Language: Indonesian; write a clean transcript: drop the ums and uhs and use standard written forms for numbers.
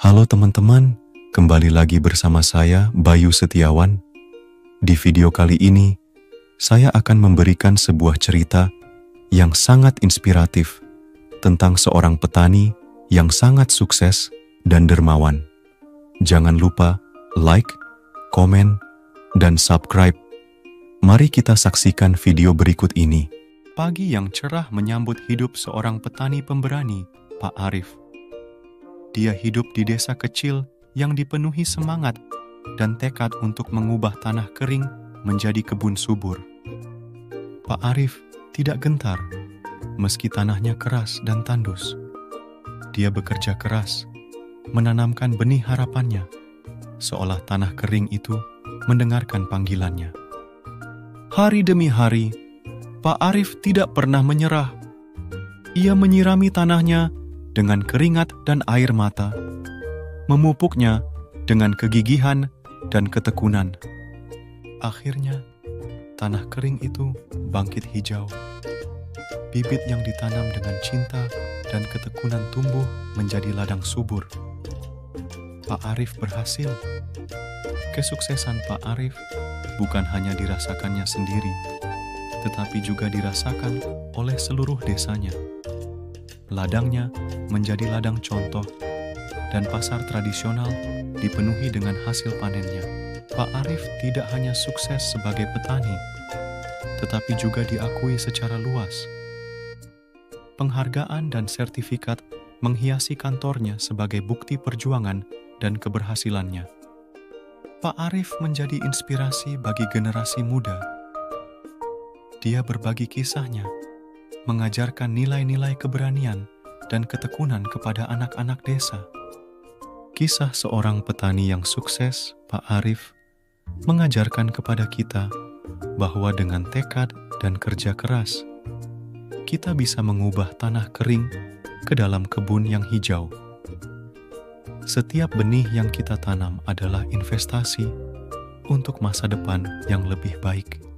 Halo teman-teman, kembali lagi bersama saya Bayu Setiawan. Di video kali ini, saya akan memberikan sebuah cerita yang sangat inspiratif tentang seorang petani yang sangat sukses dan dermawan. Jangan lupa like, komen, dan subscribe. Mari kita saksikan video berikut ini. Pagi yang cerah menyambut hidup seorang petani pemberani, Pak Arif. Dia hidup di desa kecil yang dipenuhi semangat dan tekad untuk mengubah tanah kering menjadi kebun subur. Pak Arif tidak gentar, meski tanahnya keras dan tandus. Dia bekerja keras, menanamkan benih harapannya, seolah tanah kering itu mendengarkan panggilannya. Hari demi hari, Pak Arif tidak pernah menyerah. Ia menyirami tanahnya dengan keringat dan air mata, memupuknya dengan kegigihan dan ketekunan. Akhirnya, tanah kering itu bangkit hijau. Bibit yang ditanam dengan cinta dan ketekunan tumbuh menjadi ladang subur. Pak Arif berhasil. Kesuksesan Pak Arif bukan hanya dirasakannya sendiri, tetapi juga dirasakan oleh seluruh desanya. Ladangnya menjadi ladang contoh, dan pasar tradisional dipenuhi dengan hasil panennya. Pak Arif tidak hanya sukses sebagai petani, tetapi juga diakui secara luas. Penghargaan dan sertifikat menghiasi kantornya sebagai bukti perjuangan dan keberhasilannya. Pak Arif menjadi inspirasi bagi generasi muda. Dia berbagi kisahnya, mengajarkan nilai-nilai keberanian dan ketekunan kepada anak-anak desa. Kisah seorang petani yang sukses, Pak Arif, mengajarkan kepada kita bahwa dengan tekad dan kerja keras, kita bisa mengubah tanah kering ke dalam kebun yang hijau. Setiap benih yang kita tanam adalah investasi untuk masa depan yang lebih baik.